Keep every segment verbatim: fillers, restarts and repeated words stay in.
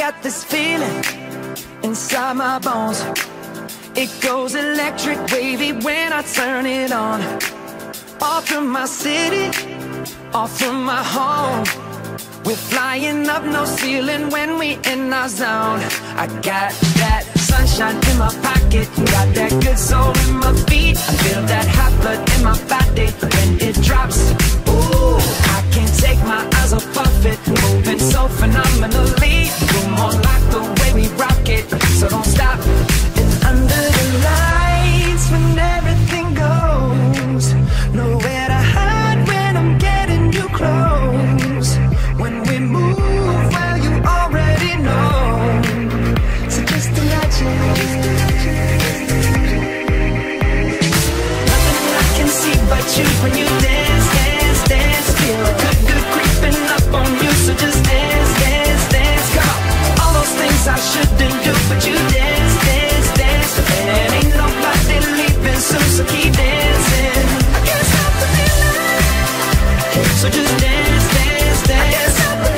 got this feeling inside my bones. It goes electric wavy when I turn it on. Off from my city, off from my home. We're flying up, no ceiling when we in our zone. I got that sunshine in my pocket, got that good soul in my feet. I feel that hot blood in my body when it drops. Ooh, I can't take my eyes off of it, moving so phenomenally. You're more like the way we rock it, so don't stop. And under the lights when everything goes, nowhere to hide when I'm getting you close. When we move, well, you already know. So just imagine. Nothing I can see but you when you dance, dance, dance. Feel good, good creeping up on you. So just dance, dance, dance. Come on. All those things I shouldn't do, but you dance, dance, dance. And ain't nobody leaving soon, so keep dancing. I can't stop the feeling. So just dance, dance, dance.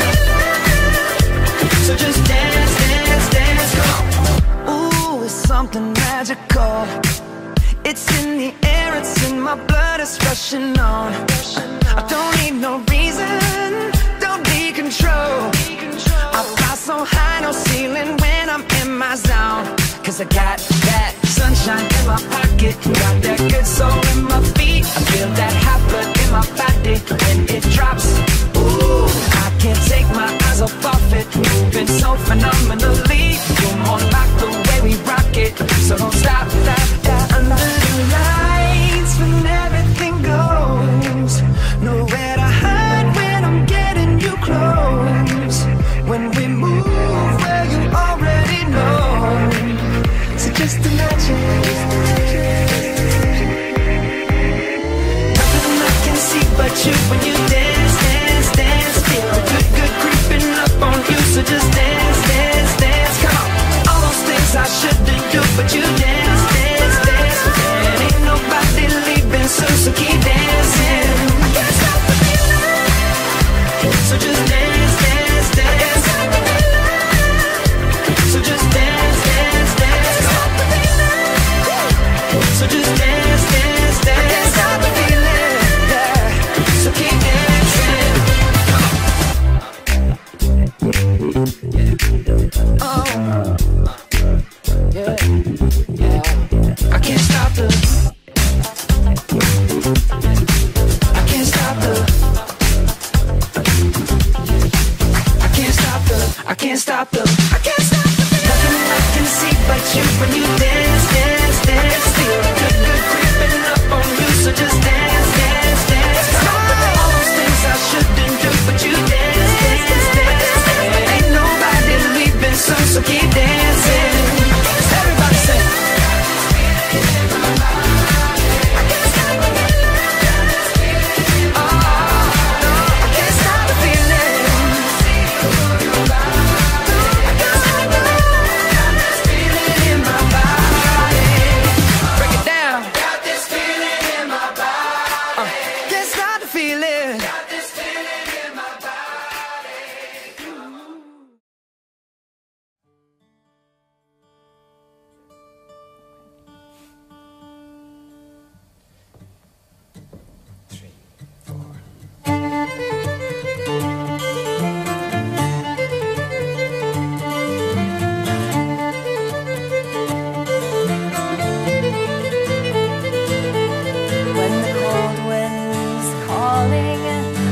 So just dance, dance, dance, come on. Ooh, it's something magical. It's in the air, it's in my blood, it's rushing on. I don't need no reason, don't be control. I fly so high, no ceiling when I'm in my zone. Cause I got that sunshine in my pocket, got that good soul in my feet. I feel that hot blood in my body when it drops. Ooh, I can't take my eyes off of it, moving so phenomenally. You're more like the way we rock it, so don't stop, stop, stop. Under the lights when everything goes, nowhere to hide when I'm getting you close. When we move, well, you already know. So just imagine. Nothing I can see but you when you dance, dance, dance. Feel good, good creeping up on you. So just dance, dance, dance. Come on. All those things I shouldn't do, but you dance, dance, dance. And ain't nobody leaving soon, so keep dancing. I can't stop the feeling. So just dance, dance, dance. So just dance, dance, dance. Stop the feeling. So just dance, dance, dance. I can't stop the feeling. Yeah. So keep dancing. Oh, yeah, yeah. I can't stop the. I can't stop the. I can't stop the. I can't stop the. I can't stop the. Nothing I can see but you when you dance, dance, dance. Feel good, good creeping up on you. So just dance, dance, dance. All those things I shouldn't do, but you dance, dance, dance. Ain't nobody leaving soon, so keep dancing. Everybody sing.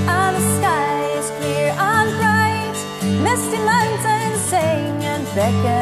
Beckon